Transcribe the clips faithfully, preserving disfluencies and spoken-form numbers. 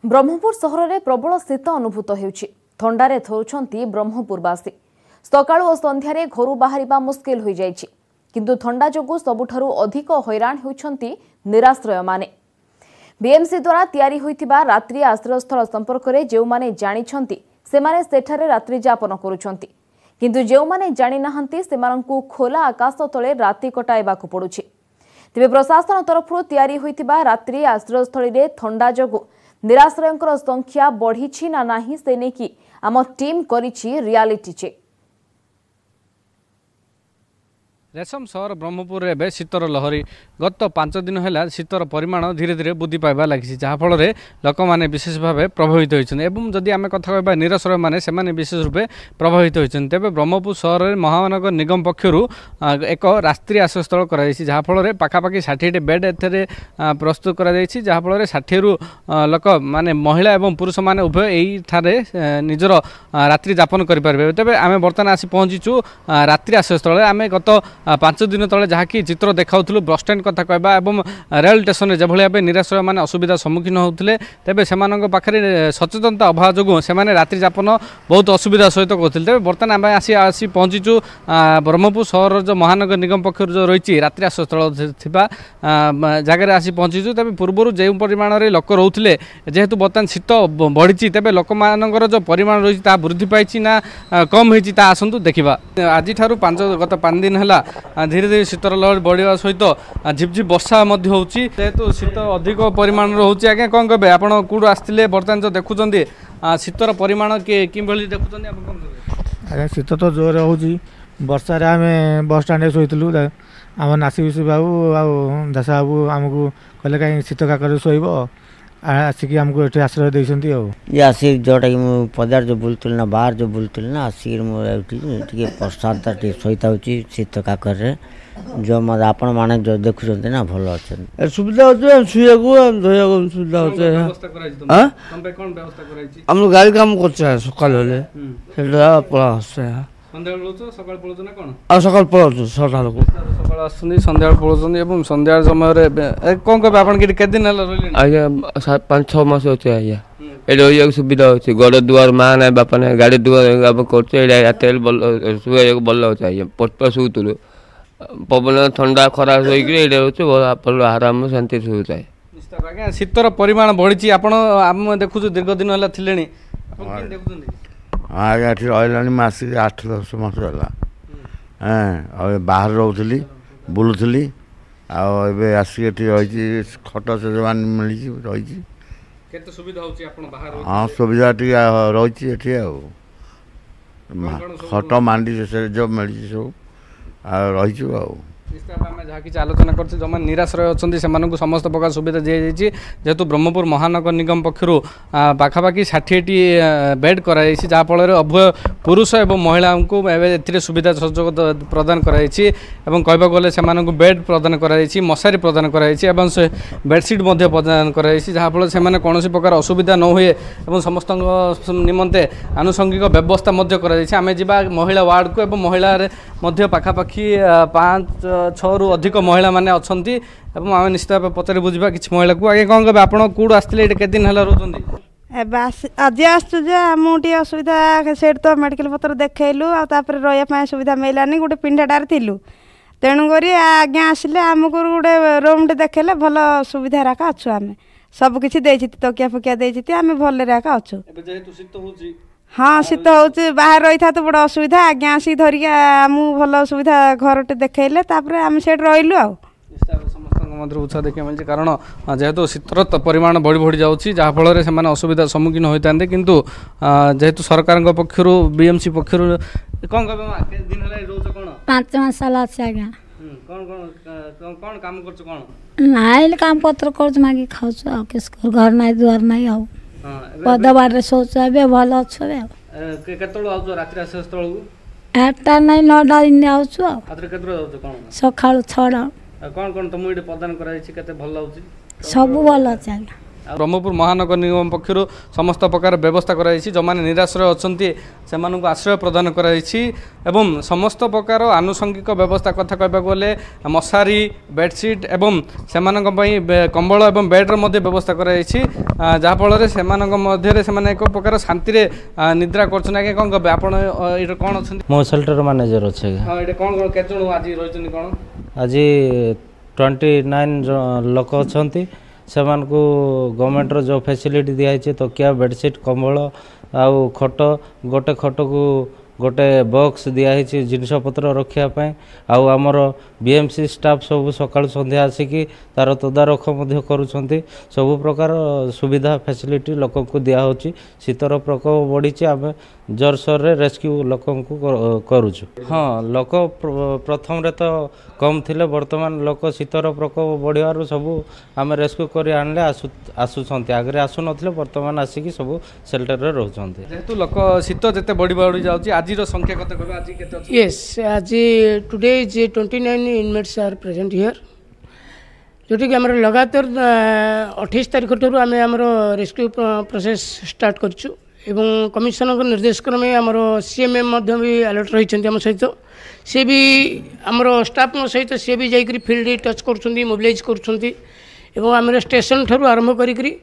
ब्रह्मपुर सहर में प्रबल शीत अनुभूत होउछि। थंडारे थरुछंती ब्रह्मपुरवासी। सकाळु और संध्यारे घरु बाहरिबा मुश्किल होई जाइछि। किंतु थंडा जोगु सबुठारु अधिक हैरान होउछंती निराश्रय माने। बीएमसी द्वारा तैयारी होइतिबा रात्रि आश्रयस्थल संपर्क में जो माने जानिछंती सेमाने सेठारे रात्रि यापन करुछंती। किंतु जो माने जानि नाहंती सेमानंकु खोला आकाश तले राति कटाइबाकु पडुछि। तेबे प्रशासन तरफरु तैयारी होइतिबा रात्रि आश्रयस्थल रे थंडा जोगु निराश्रयंकर संख्या बढ़ी ना नहीं से नेकी आम टीम करिछि रियलिटी चेक। रेशम सहर ब्रह्मपुर में शीतर लहरी गत पांच दिन है शीतर परिमाण धीरे धीरे वृद्धि पाइबा लगी जहाँफल लोक मैंने विशेष भाव प्रभावित होती। जदि आम कथा कह निराश्रय मैंने से विशेष रूपे प्रभावित होती। तेज ब्रह्मपुर सहर में महानगर निगम पक्षर एक रात्रि आश्रयस्थल कराफल पखापाखि षाठी बेड ए प्रस्तुत कराफल षाठी रु लोक माने महिला और पुरुष मैंने उभय यही निजर रात्रि यापन करेंगे। तेज आम बर्तमान आसी पहुँचीचु रात्रि आश्रयस्थल। आम गत पांच दिन तले जहाँकि चित्र देखाऊलु बस स्टैंड कथा कहवा और रेल स्टेशन में जभली भाव निराश्रय मैंने असुविधा सम्मुखीन होते तेज से सचेतनता अभाव जो से रात्रि यापन बहुत असुविधा सहित करते। तेज बर्तमान आम आसी आसी पहुँचीचु ब्रह्मपुर सहर जो महानगर निगम पक्ष जो रही रात्रि आश्रयस्थल जगह आसी पहुँचीचु। तेज पूर्व जो परिमाण में लोक रोते जेहेतु बर्तमान शीत बढ़ी तेज लोक मान जो परिमाण रही वृद्धि पाई ना कम होती आसतु देखा। आज पांच गत पांच दिन है धीरे धीरे शीतर लहर बढ़िया सहित झिपझिप वर्षा होची जेहेतु शीत अधिक परिमाण रोचे। आज्ञा कौन कहे आप कौटू आसते बर्तमान जो देखुं शीतर परिमाण कि देखुं आज्ञा शीत तो जोर हो वर्षार आम बस स्टाण्ड शोलु आम नासी विशु बाबू आश बाबू आमको कहले कहीं शीत काकर शोब आसिक आमको ये आश्रय देती। ये आसिक जोटा कि पदार जो बुलूल ना बाहर जो बुलूल ना आसिक मुझे प्रसाद शहीता हो शीत काकर जो आपण मैंने जो देखुं ना भल अच्छा सुविधा होता शुआ धोया सुविधा होता आम गाड़ी काम कर सका पड़ा सकाल पलाऊ सका सन्ध्या पलाऊँ सन्ध्या समय कौन कह आप दिन आज्ञा पाँच छः मास अच्छे आज्ञा ये सुविधा अच्छे गड़ दुआर माँ ना बापा ना गाड़ी दुआर कर शुआ भल अच्छे आज्ञा पट शुलु पवन ठंडा खरा शोक आराम शांति शुता है। आज्ञा शीतर परिमाण बढ़ी आप देखु दीर्घ दिन है थिले आज्ञा ये रहा मसिक आठ दस मास है बाहर रोली बुलूली आसिक रही खट से मिली रही हाँ सुविधा टी रही खट मांडी से जो मिली सब रही जहाँ कि आलोचना कर जो निराश्रय अच्छा से समस्त प्रकार सुविधा दी जाइए जेहेतु ब्रह्मपुर महानगर निगम पक्षर पखापाखि षाठी बेड कराई जहाँफल उभय पुरुष और महिला को ए सुविधा सहयोग प्रदान कराई कहवा गले से बेड प्रदान कराई मशारी प्रदान कराई से बेडसीट प्रदान कराई जहाँफल से कौन प्रकार असुविधा न हुए और समस्त निमंते आनुषंगिक व्यवस्था कराई। आम जा महिला वार्ड को महिला पखापाखि पाँच छः रु अधिक महिला माने अच्छा आम निश्चित भाव पचारि बुझा कि महिला को आगे कौन कहे आप कौट आसते के दिन है रोच आज आसुचे असुविधा से तो मेडिकल पत्र देखलु आपर रहा सुविधा मिलानी गोटे पिंडाटार थिलु तेणुक आज्ञा आसिले आमको गोटे रूम टे देखेले भल सुविधा राका अच्छु आम सबकि तकिया फकिया देती आम भल राका अच्छु। हाँ शीत हो बाहर रही था तो बड़ा असुविधा आज्ञा आसिक धरिक आम भल सुविधा घर टे देखले आम से रही आ समस्त उत्साह देखा मिली कारण जेहेतु शीतर परिमाण बढ़ी बढ़ी जाऊँगी जहाँफल से असुविधा सम्मुखीन होता किंतु जेहेतु सरकार पक्षर बीएमसी पक्षर कौन पाँच मास आज्ञा कौन काम कर ना काम पत्र कर मांगी खाऊ घर ना दुआर ना आउ पदबार शौच ए भल अच्छे आठटा ना नौटा दिन आउँ सका छटा कौन कौन तुम प्रदान कर सब भल अच्छे ब्रह्मपुर महानगर निगम पक्षर समस्त प्रकार व्यवस्था कराई जो मैंने निराश्रय अच्छा से आश्रय प्रदान कराई समस्त प्रकार आनुषंगिक व्यवस्था कथा कहवाक गले मशारी बेडसीट एवं से कंबल एवं बेड्र व्यवस्था कराई जहाँफल से एक प्रकार शांति निद्रा कर कौन कहे आप कौन अच्छा मो सेल्टर मैनेजर अच्छे कौन कौन आज रही कौन आज ट्वेंटी नाइन लोक अच्छा से गवर्नमेंट जो फैसिलिटी दिखाई तकिया बेडसीट कंबल आउ खट गोटे खट को गोटे बॉक्स दिखाई जिनपतर रखापी आउ आमर बीएमसी स्टाफ सब सकाल संध्या आसिकी तार तदारख करुँच सबु प्रकार सुविधा फैसिलिटी लोक को दिहूँ शीतर प्रकोप बढ़ी आम जोरसोर रेस्क्यू लोक करुचु हाँ लोक प्रथम तो कम थिले वर्तमान लोक शीतर प्रकोप बढ़िया सबू आम रेस्क्यू कर आनले आसुंच आगे आसु ना वर्तमान आसिकी सब सेल्टर रोचे जेहेतु लोक शीत जिते बढ़ी बढ़ी जाऊँगी आज संख्या कत कह आज केते यस आज today is twenty nine inmates are present here जोटी कि आमर लगातार अट्ठाईस तारीख ठूँ आम आमर रेस्क्यू प्रोसेस स्टार्ट करछु एवं कमिशनर निर्देश क्रमे आमर सीएमएम भी अलर्ट रही आम सहित सी भी आमर स्टाफ सहित सी भी जाकरी फील्ड टच कर मोबिलाइज कर आम स्टेशन ठार आरंभ करी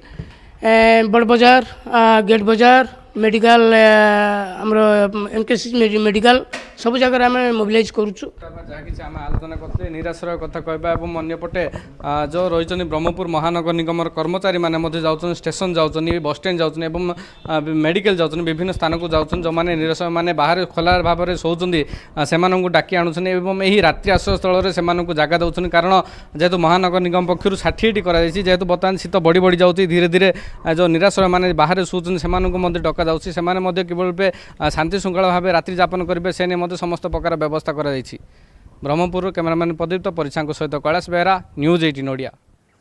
बड़ बजार गेट बजार मेडिकल आमर एमकेसी मेडिकल सब जगह आम मोबिलाइज करुचु आम आलोचना करते निराश्रय कथा कहवा और अंपटे जो रही ब्रह्मपुर महानगर निगम कर्मचारी मैंने जाऊँ स्टेशन जाऊँ बस स्टैंड जाऊँ मेडिकल जाऊँ विभिन्न स्थान को जाऊँ जो मैंने निराश्रय मैंने बाहर खोला भाव में शोचुंदी से डाकी आणुन एवं यही रात्रि आश्रय स्थल से जगह दौन कारण जेहेतु महानगर निगम पक्षर षाठी कराई जेहेतु बर्तमान शीत बढ़ी बढ़ी जाऊँगी धीरे धीरे जो निराश्रय मैंने बाहर शोचुं से डका जाऊँगी से किभली रूपे शांति श्रृंखला भाव रात्रि जापन करेंगे से नहीं समस्त प्रकार व्यवस्था कर ब्रह्मपुर कैमरामैन प्रदीप्त परिछा सहित कैलाश बेहरा न्यूज एटीन ओडिया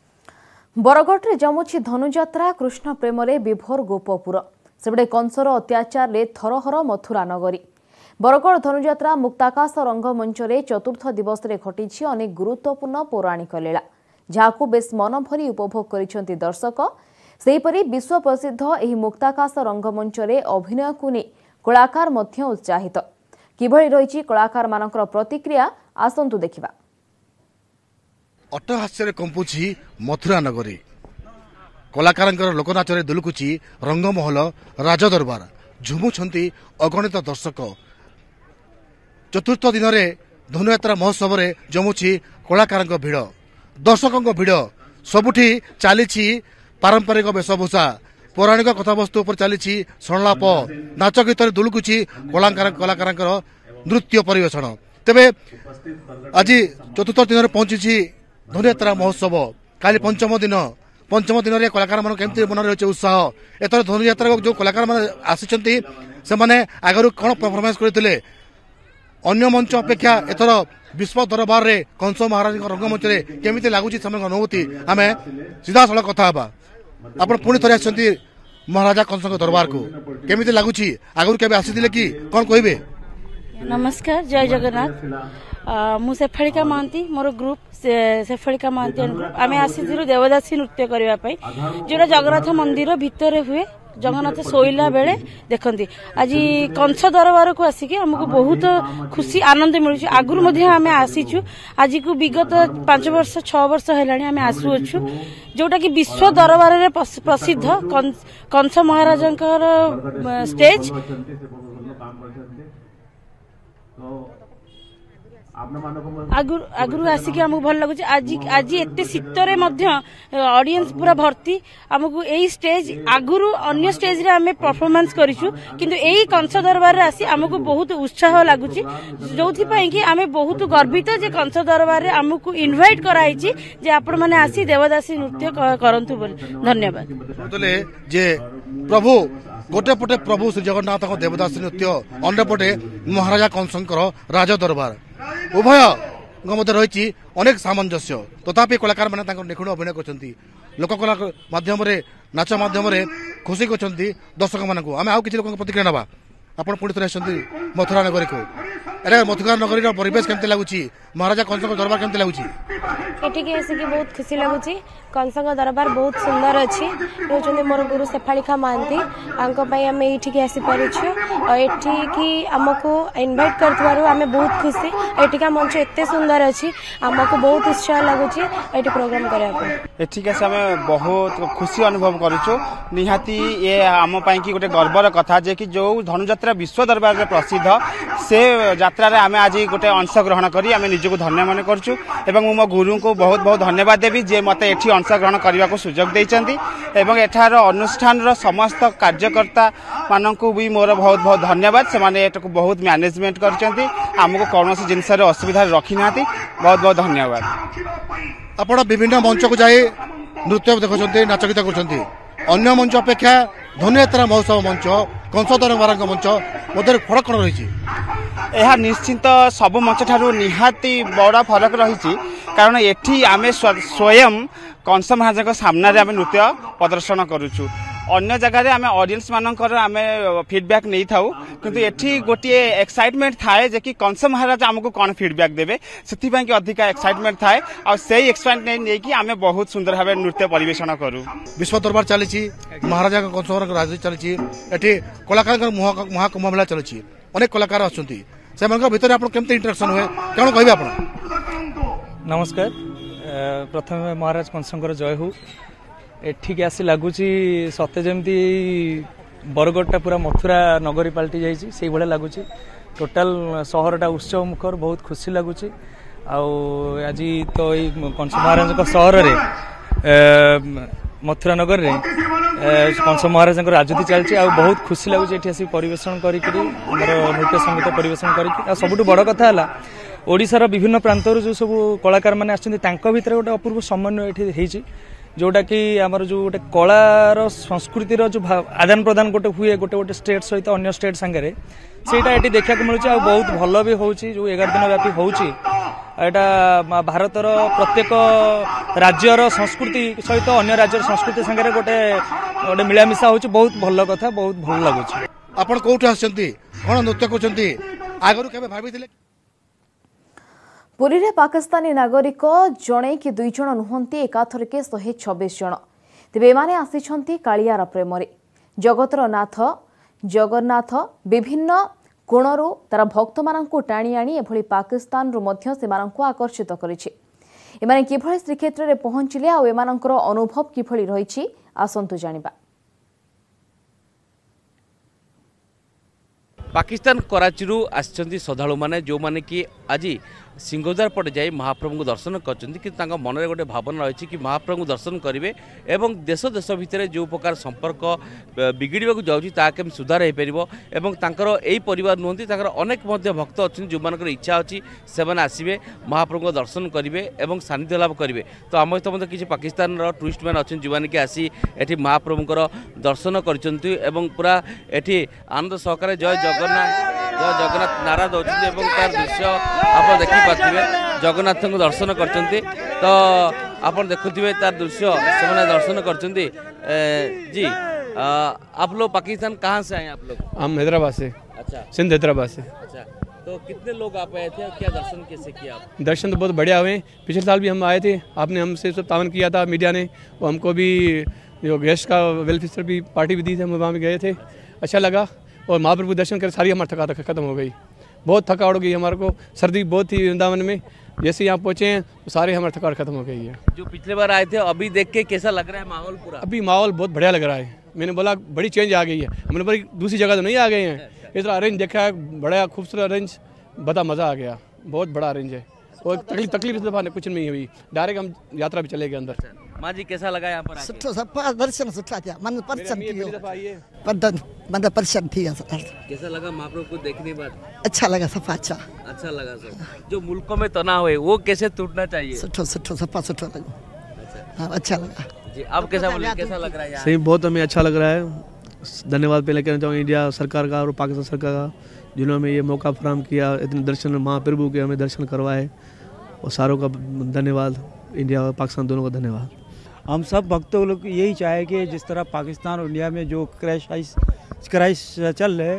बरगढ़ जमुछि धनुजात्रा कृष्ण प्रेम विभोर गोपपुर सेबड़े कंसर अत्याचार रे थरहर मथुरा नगरी बरगढ़ धनुजात्रा मुक्ताकाश रंगमंच चतुर्थ दिवस रे घटी अनेक गुरुत्वपूर्ण पौराणिक लीला जहां बेस मन भरी उपभोग करिसेंति दर्शक सेहीपरि विश्व प्रसिद्ध एही मुक्ताकाश रंगमंच अभिनय को नहीं कलाकार मध्य उत्साहित किभली रही कलाकार मानकर प्रतिक्रिया आसंतु देखिबा। अट्टहास्य कंपुची मथुरा नगरी कलाकार लोकनाच दुलुकुची रंगमहल राजदरबार झुमुछंती अगणित दर्शक चतुर्थ दिन में धनुयात्रा महोत्सव में जमुची कलाकार भिड़ दर्शकों भिड़ सबुठी चली पारंपरिक वेशभूषा पौराणिक कथावस्तु पर चली संलाप नाच गीत दुलुकुची कलाकार कलाकार नृत्य परिवेषण तेबे आज चतुर्थ दिन में पहुंची धनुयात्रा महोत्सव काली पंचम दिन पंचम दिन में कलाकार मान केमती मन रही उत्साह एथर धनुयात्रा जो कलाकार मान आसी आगु कौन परफॉर्मेंस करते अन्य मंच अपेक्षा एथर विश्व दरबार रे कंस महाराज रंगमंच केमी लगुच अनुभूति आम सीधा सड़क कथा आप पुणी थे आसती महाराजा कंस दरबार को केमी लगुच आगु के आसी कि कौन कहे नमस्कार जय जगन्नाथ मु शेफालिका महांती मोर ग्रुप शेफालिका महांती ग्रुप आम आसी देवदासी नृत्य करने जो जगन्नाथ मंदिर भितर हुए जगन्नाथ शोला बेले देखती आज कंस दरबार को आसिक आमको बहुत खुशी आनंद मिलूँ आगुरी आम आसीचु आज को विगत पांच वर्ष छह वर्ष है आम आसुअछु जोटा कि विश्व दरबार में प्रसिद्ध कंस महाराज स्टेज आगुरी आगुरी आसिक आमको भल लगुच आज आज एत शीतर ऑडियंस पूरा भर्ती आमको यही स्टेज आगुरी अन्य स्टेज रे आमे परफॉर्मेंस करिछु किंतु यही कंस दरबार रे आसी आमको बहुत उत्साह लगुच जो कि आमे बहुत गर्वित जे कंस दरबार रे आमको इनवाइट कराइछि जे आपण माने आसी देवदासी नृत्य करंतु बोली धन्यवाद जे प्रभु गोटे पटे प्रभु श्री जगन्नाथ देवदासी नृत्य अन्य पटे महाराजा कंसंकर राज दरबार उभय मध्य रही अनेक सामंजस्य तथापि कलाकार मैंने निखुण अभिनय कर लोककला मध्यम नाच मध्यम खुशी कर दर्शक मान आम आउ कि लोक प्रतिक्रिया ना ଆପଣ ପୁଣି ଥରେ ଆସିଛନ୍ତି ମଥୁରା ନଗରୀକୁ। ଏରେ ମଥୁରା ନଗରୀର ପରିବେଶ କେମିତି ଲାଗୁଛି? ମହାରାଜା କଂସଙ୍କ ଦରବାର କେମିତି ଲାଗୁଛି? ଏଠିକି ଆସିକି ବହୁତ ଖୁସି ଲାଗୁଛି। କଂସଙ୍କ ଦରବାର ବହୁତ ସୁନ୍ଦର ଅଛି। ହେଉଛନ୍ତି ମୋର ଗୁରୁ ସେଫାଳିକା ମହାନ୍ତି, ତାଙ୍କ ପାଇଁ ଆମେ ଏଇଠିକି ଆସିପାରିଛୁ। ଏଠିକି ଆମକୁ ଇନଭାଇଟ୍ କରିଥିବାରୁ ଆମେ ବହୁତ ଖୁସି। ଏଠିକା ମଞ୍ଚ ଏତେ ସୁନ୍ଦର ଅଛି, ଆମକୁ ବହୁତ ଉତ୍ସାହ ଲାଗୁଛି ଏଠି ପ୍ରୋଗ୍ରାମ କରିବା ପାଇଁ। ଏଠିକି ଆସି ଆମେ ବହୁତ ଖୁସି ଅନୁଭବ କରୁଛୁ। ନିହାତି ଏ ଆମ ପାଇଁ କି ଗୋଟେ ଗର୍ବର କଥା ଯେ କି ଯେଉଁ ଧନୁଯାତ୍ରା ବିଶ୍ୱ ଦରବାରରେ ପ୍ରସିଦ୍ଧ, ସେ ଯାତ୍ରାରେ ଆମେ ଆଜି ଗୋଟେ ଅଂଶଗ୍ରହଣ କରି ଆମେ ନିଜକୁ ଧନ୍ୟ ମନେ କରୁଛୁ। ଏବଂ ମୁଁ ମୋ ଗୁରୁଙ୍କୁ ବହୁତ ବହୁତ ଧନ୍ୟବାଦ ଦେବି ଯେ ମୋତେ ଏଠି ଅଂଶଗ୍ରହଣ କରିବାକୁ ସୁଯୋଗ ଦେଇଛନ୍ତି। ଏବଂ ଏଠାର ଅନୁଷ୍ଠାନର ସମସ୍ତ କାର୍ଯ୍ୟକର୍ତ୍ତା ମାନଙ୍କୁ ବି ମୋର ବହୁତ ବହୁତ ଧନ୍ୟବାଦ। ସେମାନେ ଏଟାକୁ ବହୁତ ମ୍ୟାନେଜମେଣ୍ଟ କରିଛନ୍ତି, ଆମକୁ କୌଣସି ଜିନିଷରେ ଅସୁବିଧାରେ ରଖିନାହାନ୍ତି। ବହୁତ ବହୁତ ଧନ୍ୟବାଦ। ଆପଣ ବିଭିନ୍ନ ମଞ୍ଚକୁ ଯାଇ ନୃତ୍ୟ ଦେଖୁଛନ୍ତି, ନାଚ ଗୀତ କରୁଛନ୍ତି। ଅନ୍ୟ ମଞ୍ଚ ଅପେକ୍ଷା ଧନୁଯାତ୍ରା ମହୋତ୍ସବ ମଞ୍ଚ, କଂସ ଦରବାରଙ୍କ ମଞ୍ଚ ମଧ୍ୟରେ ଫରକ କ'ଣ ରହିଛି? ଏହା ନିଶ୍ଚିନ୍ତ ସବୁ ମଞ୍ଚ ଠାରୁ ନିହାତି ବଡ଼ ଫରକ ରହିଛି। କାରଣ ଏଠି ଆମେ ସ୍ୱୟଂ କଂସ ମହାରାଜଙ୍କ ସାମ୍ନାରେ ଆମେ ନୃତ୍ୟ ପ୍ରଦର୍ଶନ କରୁଛୁ। ଅନ୍ୟ ଜାଗାରେ ଆମେ ଅଡିଏନ୍ସ ମାନଙ୍କର ଆମେ ଫିଡବ୍ୟାକ୍ ନେଇଥାଉ, କିନ୍ତୁ ଏଠି ଗୋଟିଏ ଏକ୍ସାଇଟମେଣ୍ଟ ଥାଏ ଯେ କି କଂସ ମହାରାଜ ଆମକୁ କ'ଣ ଫିଡବ୍ୟାକ୍ ଦେବେ, ସେଥିପାଇଁ କି ଅଧିକା ଏକ୍ସାଇଟମେଣ୍ଟ ଥାଏ। ଆଉ ସେଇ ଏକ୍ସାଇଟମେଣ୍ଟ ନେଇକି ଆମେ ବହୁତ ସୁନ୍ଦର ଭାବେ ନୃତ୍ୟ ପରିବେଷଣ କରୁ। ବିଶ୍ୱ ଦରବାର ଚାଲିଛି, ମହାରାଜାଙ୍କ କଂସଙ୍କ ରାଜନୀତି ଚାଲିଛି, ଏଠି କଳାକାରଙ୍କର ମହାକୁମ୍ଭ ମେଳା ଚାଲିଛି, ଅନେକ କଳାକାର ଆସୁଛନ୍ତି। ସେମାନଙ୍କ ଭିତରେ ଆପଣ କେମିତି ଇଣ୍ଟରାକ୍ସନ୍ ହୁଏ, କ'ଣ କହିବେ ଆପଣ? ନମସ୍କାର। ପ୍ରଥମେ ମହାରାଜ କଂସଙ୍କର ଜୟ ହଉ। ଏଠିକି ଆସି ଲାଗୁଛି ସତେ ଯେମିତି ବରଗଡ଼ଟା ପୁରା ମଥୁରା ନଗରୀ ପାଲଟି ଯାଇଛି, ସେଇଭଳିଆ ଲାଗୁଛି। ଟୋଟାଲ ସହରଟା ଉତ୍ସବ ମୁଖର, ବହୁତ ଖୁସି ଲାଗୁଛି। ଆଉ ଆଜି ତ ଏଇ କଂସ ମହାରାଜଙ୍କ ସହରରେ ମଥୁରା ନଗରରେ କଂସ ମହାରାଜଙ୍କ ରାଜୁତି ଚାଲିଛି। ଆଉ ବହୁତ ଖୁସି ଲାଗୁଛି ଏଠି ଆସି ପରିବେଷଣ କରିକି ଆମର ନୃତ୍ୟ ସଙ୍ଗୀତ ପରିବେଷଣ କରିକି। ଆଉ ସବୁଠୁ ବଡ଼ କଥା ହେଲା ଓଡ଼ିଶାର ବିଭିନ୍ନ ପ୍ରାନ୍ତରୁ ଯେଉଁ ସବୁ କଳାକାରମାନେ ଆସିଛନ୍ତି, ତାଙ୍କ ଭିତରେ ଗୋଟେ ଅପୂର୍ବ ସମନ୍ୱୟ ଏଠି ହେଇଛି, जोटा कि आमर जो गोटे कलार संस्कृतिर जो आदान प्रदान गोटे हुए गोटे गोटे स्टेट सहित अन्य स्टेट सांगे सेटा ये देखा मिलूँ। आ बहुत भल भी हो जो एगार दिन व्यापी होटा भारतर प्रत्येक राज्यर संस्कृति सहित अन्य राज्यर संस्कृति सांगे गोटे गोटे मिलामिशा हो बहुत भल कथा बहुत भल लगुच। आपण कोठी आछंती कोन नृत्य करछंती आगरु केबे भाबिथिले? पुरी रे पाकिस्तानी नागरिक जणे कि दुई जण नुहंती एकाथरके एक सौ छब्बीस जण तेबे एमाने आसिछंती कालियार प्रेमरे जगतर नाथ जगन्नाथ विभिन्न कोणरू तार भक्त माननकु टाणी आनी एभली पाकिस्तान रु मध्य सेमाननकु आकर्षित करिछि। एमाने किभଳି श्रीक्षेत्र रे पहुंचिले आ एमानकर अनुभव किभଳି रहिछि आसंतु जानिबा। पाकिस्तान कराची आसिछंती श्रद्धालु माने जो माने कि आज सिंहद्वार पटे जाई महाप्रभु को दर्शन करछंती कि तांका मन रे गोटे भावना रही कि महाप्रभु दर्शन करेंगे एवं देश देश भितर जो प्रकार संपर्क बिगिड़वा जाऊँगी ता केम सुधार हो पार एवं तांकर एई परिवार नुहंती तांकर अनेक मध्य भक्त अच्छी जो मानकर इच्छा अच्छी से आसवे महाप्रभु को दर्शन करेंगे एवं सानिध्य लाभ करेंगे। तो आम सहित मतलब किसी पाकिस्तान टूरिस्ट मैंने अच्छे जो मैंने आसी एटी महाप्रभुंर दर्शन करछंती एवं पूरा एटी आनंद सहकारे जय जगन्नाथ जय जगन्नाथ नारा दौरान एवं तार दृश्य आप देखी पारे जगन्नाथ को दर्शन करछंती। तो आप देखुए तार दृश्य से दर्शन करछंती। जी आ, आप लोग पाकिस्तान कहाँ से आए आप लोग? हम हैदराबाद से। अच्छा सिंध हैदराबाद से। अच्छा तो कितने लोग आप आए थे और क्या दर्शन कैसे किया आप? दर्शन तो बहुत बढ़िया हुए। पिछले साल भी हम आए थे, आपने हमसे सब तावन किया था मीडिया ने, वो हमको भी जो गेस्ट का वेलफेयर भी पार्टी भी दी थी, हम वहाँ भी गए थे, अच्छा लगा। और महाप्रभु दर्शन कर सारी हमारी थकावट खत्म हो गई, बहुत थकावट हो गई हमारे को, सर्दी बहुत थी वृंदावन में, जैसे यहाँ पहुँचे हैं तो सारी हमारी थकावट खत्म हो गई है। जो पिछले बार आए थे अभी देख के कैसा लग रहा है माहौल पूरा? अभी माहौल बहुत बढ़िया लग रहा है। मैंने बोला बड़ी चेंज आ गई है, हमने बोला दूसरी जगह तो नहीं आ गए हैं, इतना अरेंज देखा है, बड़ा खूबसूरत अरेंज, बता मज़ा आ गया, बहुत बड़ा अरेंज है। और तकलीफ तकलीफ इस दफा कुछ नहीं हुई, डायरेक्ट हम यात्रा भी चले गए अंदर। माँ जी कैसा लगा यहाँ पर? सुठो सफा दर्शन सुठा था, मन प्रसन्न थियो, पदन मन प्रसन्न थिया। कैसा लगा महाप्रभु को देखने बाद? अच्छा लगा, सफा अच्छा अच्छा लगा। सब जो मुल्कों में तनाव है वो कैसे टूटना चाहिए? सुठो सुठो सफा सुठो लगा। हाँ अच्छा लगा जी। आप कैसा बोले, कैसा लग रहा है यहाँ? सही बहुत हमें अच्छा लग रहा है। धन्यवाद पहले कहना चाहूँगा इंडिया सरकार का और पाकिस्तान सरकार का, जिन्होंने ये मौका फराहम किया, इतने दर्शन महाप्रभु के हमें दर्शन करवाए, और सारों का धन्यवाद, इंडिया और पाकिस्तान दोनों का धन्यवाद। हम सब भक्तों लोग यही चाहे कि जिस तरह पाकिस्तान और इंडिया में जो क्रैश क्राइस चल रहे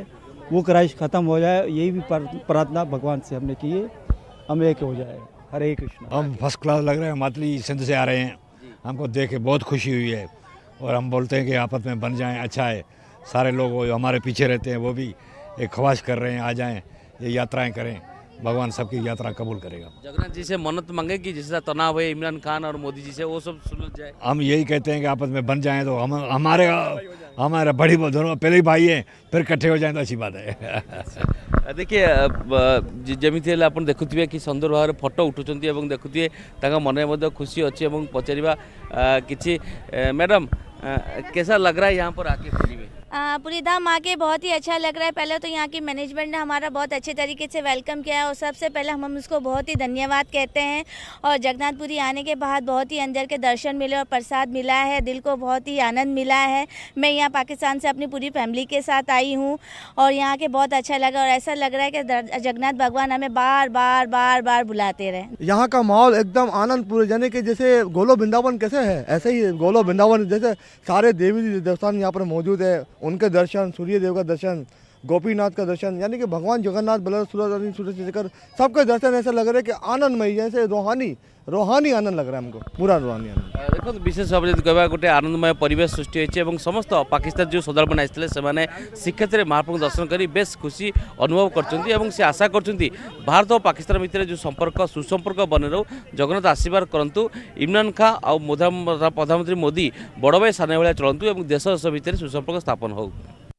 वो क्राइस्ट ख़त्म हो जाए, यही भी प्रार्थना भगवान से हमने की है, हम एक हो जाए। हरे कृष्ण। हम फर्स्ट क्लास लग रहे हैं, मातली सिंध से आ रहे हैं, हमको देख के बहुत खुशी हुई है और हम बोलते हैं कि आपस में बन जाएं, अच्छा है। सारे लोग वो हमारे पीछे रहते हैं वो भी एक ख्वाहिश कर रहे हैं आ जाएं, ये यात्राएं करें, भगवान सबकी यात्रा कबूल करेगा। जगन्नाथ जी से मन्नत मांगे कि जिसका तनाव है इमरान खान और मोदी जी से वो सब सुलझ जाए। हम यही कहते हैं कि आपस में बन जाएं तो हम हमारे हमारे बड़ी दोनों पहले ही भाई हैं, फिर इकट्ठे हो जाएं तो अच्छी बात है। देखिए जमी आप देखुए कि सुंदर भाव फोटो उठुंट देखुए मन खुशी अच्छी पचार कि मैडम कैसा लग रहा है यहाँ पर आके पूरी में? पूरी धाम आके बहुत ही अच्छा लग रहा है। पहले तो यहाँ की मैनेजमेंट ने हमारा बहुत अच्छे तरीके से वेलकम किया है और सबसे पहले हम उसको बहुत ही धन्यवाद कहते हैं। और जगन्नाथपुरी आने के बाद बहुत ही अंदर के दर्शन मिले और प्रसाद मिला है, दिल को बहुत ही आनंद मिला है। मैं यहाँ पाकिस्तान से अपनी पूरी फैमिली के साथ आई हूँ और यहाँ के बहुत अच्छा लगा और ऐसा लग रहा है कि जगन्नाथ भगवान हमें बार बार बार बार बुलाते रहे। यहाँ का माहौल एकदम आनंदपूर्ण, यानी कि जैसे गोलो वृंदावन कैसे है ऐसे ही गोलो वृंदावन जैसे सारे देवी देवतान यहाँ पर मौजूद है, उनके दर्शन, सूर्य देव का दर्शन, गोपीनाथ का दर्शन, यानी कि भगवान जगन्नाथ बलराम सूरज सूर्य सबके दर्शन ऐसा लग रहा है कि आनंदमय, जैसे रूहानी रूहानी आनंद लग रहा है हमको, पूरा रूहानी आनंद। देखो विशेष भाव जो कह गोटे आनंदमय परिवेश सृष्टि होती समस्त पाकिस्तान जो श्रद्धालु मैंने आते से श्रीक्षेत्र महाप्रभु दर्शन कर बेस खुशी अनुभव कर आशा कर भारत और पाकिस्तान भितर जो संपर्क सुसंपर्क बने रो जगन्नाथ आशीर्वाद करूँ। इमरान खान और प्रधानमंत्री मोदी बड़ भाई सान भाया चलतु और देश देश भितर सुसंपर्क स्थापन हो।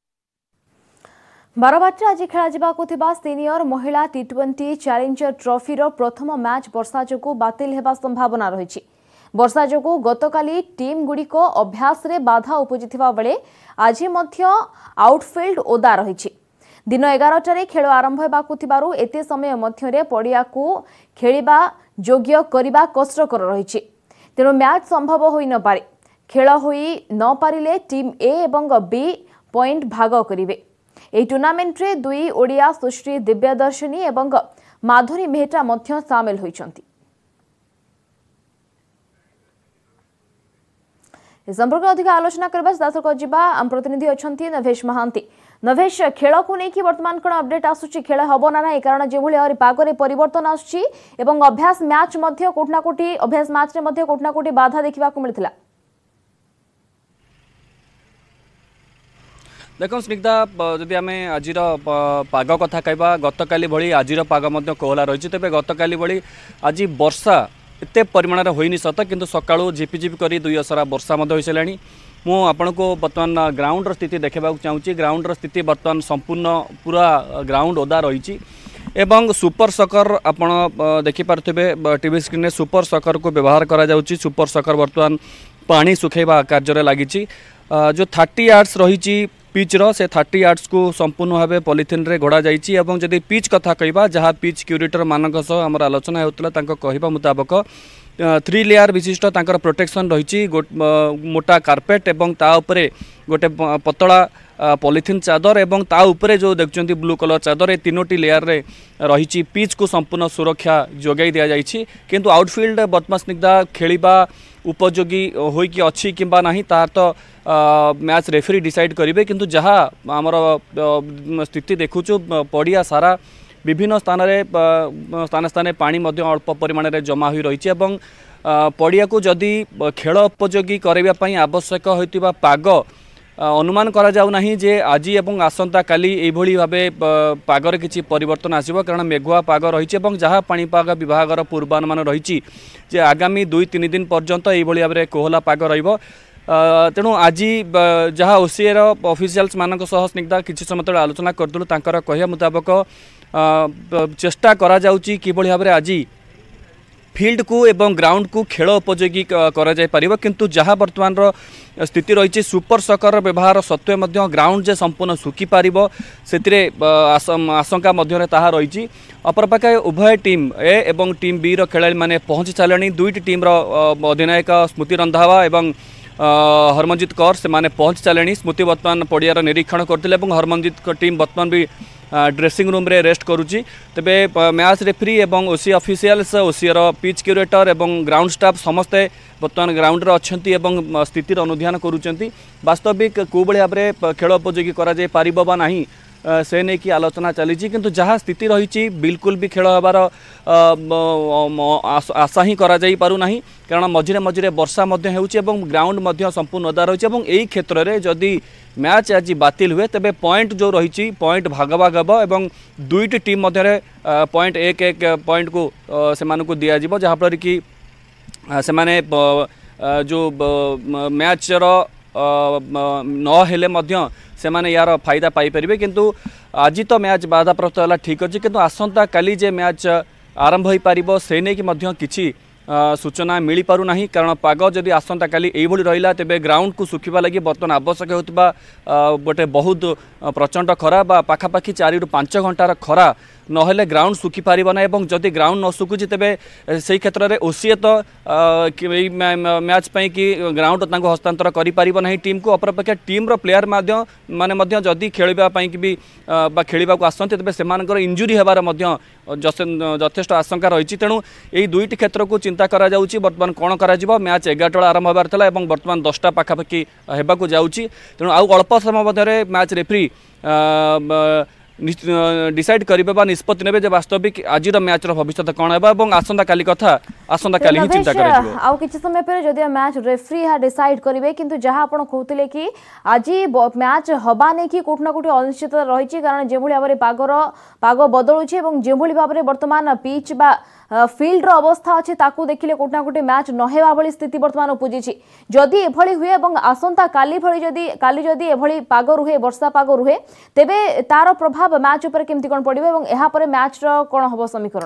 बारवाटी आज खेल सीनियर महिला टी ट्वेंटी चैलेंजर ट्रॉफीर प्रथम मैच वर्षा जो बातिल होगा संभावना रही। वर्षा जो गतकाली टीम गुड़िक अभ्यास रे बाधा उपजिथिबा बेले आज आउटफील्ड ओदा रही। दिन एगारटार खेल आरंभ होगाकू एते समय मध्य पड़िया को खेलिबा योग्य करने कष्टकर रही, तेणु मैच संभव हो न पारे। खेल होई न पारिले टीम ए एवं बी पॉइंट भाग करिवे। এই टूर्नामेंट रे दुई ओडिया सुश्री दिव्यदर्शिनी एवं माधुरी मेहटा मध्य सामिल होइछंती। इस संपर्क अधिक आलोचना करबा दर्शक जिबा आम प्रतिनिधि अछंती नवेश महांती। नवेश खेल को लेकिन वर्तमान कौन अपडेट आसुची, खेल हम ना ना कारण जो भाई पागरे परिवर्तन आसुची एवं अभ्यास मैच मध्य कोठना कोठी अभ्यास मैच रे मध्य कोठना कोठी बाधा देखा मिलता। देख स्निग्धा जदि आम आज पाग कथा कहवा गतकाली भली आज पाग कोहला रही तेज गतकाली भली आज वर्षा एत परिमाण होनी सत किंतु सकाळू झिपिझिपि कर दुई असरा वर्षा हो सारा। मु आपन को बर्तमान ग्राउंड स्थिति देखा चाहूँगी। ग्राउंड स्थिति बर्तमान संपूर्ण पूरा ग्राउंड ओदा रही एवं सुपर सकर आपड़ देखिपे टीवी स्क्रीन में सुपर सकर को व्यवहार करा सुपर सकर बर्तमान पानी सुखेबा कार्य लगी। जो थर्टी यार्ड्स रही पिच्र से थर्टी यार्ड्स को संपूर्ण भाव पॉलिथिन रे घोड़ा जाइए। और जदि पिच कथा कहवा जहाँ पिच क्यूरेटर मानक सह आम आलोचना होता कहवा मुताबक थ्री लेयर विशिष्ट तांकर प्रोटेक्शन रही मोटा कार्पेट एवं ता उपरे गोटे पतला पॉलिथिन चादर एवं ता उपरे जो देखुं ब्लू कलर चादर ए तीनोटी लेयर रे रही पिच को संपूर्ण सुरक्षा जोगाई दि जाइए। किंतु आउटफील्ड बर्तमान स्निग्धा खेलिबा उपयोगी होइकी अच्छी किंबा नहीं तार तो मैच रेफरी डिसाइड करेंगे। किंतु जहाँ आमर स्थिति देखुचु पड़िया सारा विभिन्न स्थान रे स्थान स्थान पानी मध्य अल्प परिमाण रे जमा हुई रही पड़िया को जदि खेल उपयोगी करने आवश्यक होइतिबा पाग अनुमान करा जाउ नाही जे आज एवं आसंता काली एभली भाबे पागर किछि परिवर्तन आसीबो कारण मेघुआ पाग रही जहाँ पाणीपाग विभागर पूर्वानुमान रही जे आगामी दुई तीन दिन पर्यंत एभली भाबे कोहला पाग रहिबो। तेणु आज जहाँ ओसीएर ऑफिशियल्स मानक सह स्निग्धा किछि समय तले आलोचना करदलु तांकर कहया मुताबक चेष्टा करा जाउची किभली भाबे आज फील्ड को एवं ग्राउंड को खेल उपयोगी करा जाय परिबो। किंतु जहाँ वर्तमान स्थिति रही सुपर सकर व्यवहार सत्वे मध्य ग्राउंड जे संपूर्ण सुखी पारिबो सेतिरे आशंका मध्य ताहा रही। अपरपाखे उभय टीम ए एवं टीम बी रो खेलाड़ी माने पहुंची सारे दुईटी टीम रो अधिनायक स्मृति रंधावा एवं हरमनजीत कौर से माने पहुंच सारे। स्मृति वर्तमान पड़ियार निरीक्षण करते हरमनजीत टीम वर्तमान भी ड्रेसिंग रूम रे रेस्ट करुच्ची। तेबे मैच रेफरी एवं ओसी ऑफिशियल्स ओसीर पिच क्यूरेटर एवं ग्राउंड स्टाफ समस्ते बर्तमान ग्राउंड रे अच्छंती एवं स्थितिर अनुध्यान करुचंती। वास्तविक को बळे भाबरे खेल उपयोगी करा जाय पारिबो बा नाही से नहीं कि आलोचना चली किंतु जहाँ स्थिति रही बिल्कुल भी खेल होबार आशा ही करा जाई पारु नहीं कारण मझिरे मझिरे वर्षा ग्राउंड संपूर्ण ओदा रही यही क्षेत्र में जदि मैच आज बातिल हुए तेबे पॉइंट जो रही पॉइंट भाग भाग हम और दुईटी टीम मध्य पॉइंट एक एक पॉइंट को से दिज्व जहाँफल कि से माने जो मैच रो न हेले मध्य से माने यार फायदा पाई परिबे किंतु आज तो मैच बाधाप्राप्त है ठीक अच्छे किंतु आसंता काली जे मैच आरंभ हो पारिबो से नहीं कि मध्य किछि सूचना मिल पारु नहीं कारण पाग जदि आसंता काली एभली रहिला तेबे ग्राउंड को सुखिबा लगी बर्तमान आवश्यक होतिबा गोटे बहुत प्रचंड खरा बा पाखापाखि चारि रु पांच घंटार खरा नहेले ग्राउंड सुखी पारिब ना एवं जदि ग्राउंड न सुखुची तेबे से क्षेत्र में ओसीए तो मैच पई कि ग्राउंड तांको हस्तांतर करि पारिब नाही टीम को अपरपेक्षा टीम रो प्लेयर माध्य माने मध्य जदि खेलिबा पई कि भी बा खेलिबा को आसंते तेबे सेमानकर इंजुरी हेबार मध्य यथेष्ट आशंका रही तेणु यही दुईटी क्षेत्र को चिंता करा जाउची वर्तमान कोन करा जिवो मैच एगारटा बेला आरंभ होबार थला एवं वर्तमान दसटा पाखापाखि हेबाकू जाउची तेणु आउ अल्प समय मध्य मैच रेफरी डिसाइड करेंगे निष्पत्ति ने वास्तविक आज मैच भविष्य कौन है आसंता काली कथा आसंता काली ही चिंता करें आउ किछि समय पर जदि मैच रेफरी हा डिसाइड करेंगे किंतु जहां आपण कहउतिले कि आज मैच हबा नै कि कोठना कोठी अनिश्चित रही कारण जे भली भाबरे पागर पाग बदलुछि एवं जे भली भाबरे वर्तमान पिच बा फील्ड रो अवस्था अच्छे ताकू देखिले कोठना कोठी मैच नहेबा भली स्थिति वर्तमान उपजिछि जदि एभली हुए एवं आसंता काली भली जदि काली जदि एभली पाग रुहे वर्षा पाग रुहे तेबे तार प्रभाव मैच ऊपर केमती कोन पड़िबो एवं एहा परे मैच रो कोन हबो समीकरण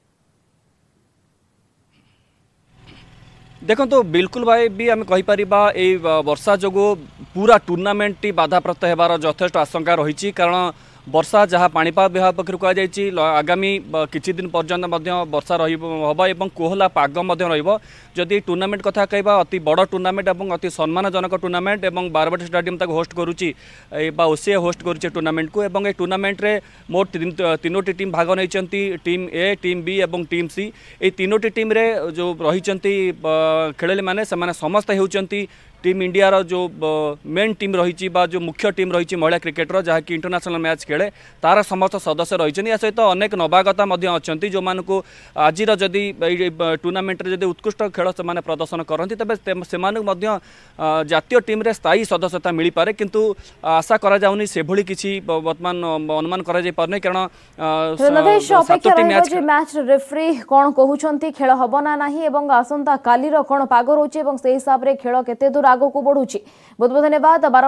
देखो तो बिल्कुल भाई भी आम कहीपर वर्षा जो पूरा टूर्नामेंट टी बाधाप्राप्त होबार यथेष्ट आशंका रही कारण वर्षा जहाँ पाणीपाग विभाग पक्ष कहुई आगामी किछि दिन पर्यंत वर्षा रहा कोहला पाग रही टूर्नामेंट कथा कहवा अति बड़ टूर्नामेंट और अति सम्मानजनक टूर्नामेंट और बारवाटी स्टेडियम तक होस्ट करुच्ची ओसीए होस्ट करुच्चे टूर्नामेंट को एवं टूर्नामेंट रे मोट तीनोटी टीम भाग नहीं टीम ए टीम बी और टीम सी ये तीनोटी टीम रे जो रही खेलाड़ी मैंने समस्ते होती टीम इंडिया रो जो मेन टीम रही जो मुख्य टीम रही महिला क्रिकेटर जहाँकि इंटरनेशनल मैच खेले तार समस्त सदस्य रही या सहित अनेक नवागता अच्छा जो मानू आज जदि टूर्नामेंट जदि उत्कृष्ट खेल से प्रदर्शन करती तेज से जातीय टीम रे स्थायी सदस्यता मिल पारे किंतु आशा करा जाउनी से भली किछि वर्तमान अनुमान करा जाय पारने कारण सातोटी मैच मैच रेफरी कोन कहउछंती खेल हबो ना नाही एवं आसंता काली रो कोन पाग रहउची एवं से हिसाब रे खेल केते दूर आगो को बढ़ुची बहुत बहुत धन्यवाद।